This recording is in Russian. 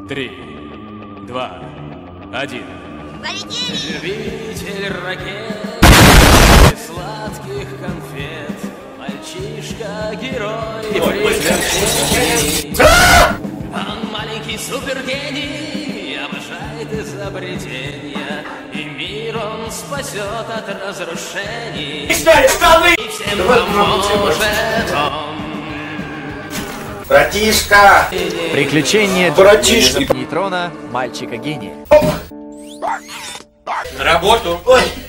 3, 2, 1. Любитель ракет и сладких конфет, мальчишка-герой приключений. Он маленький супергений, обожает изобретения, и мир он спасет от разрушений. И всем поможет он. Братишка! Приключения Братишка! нейтрона, мальчика-гения. На работу! Ой!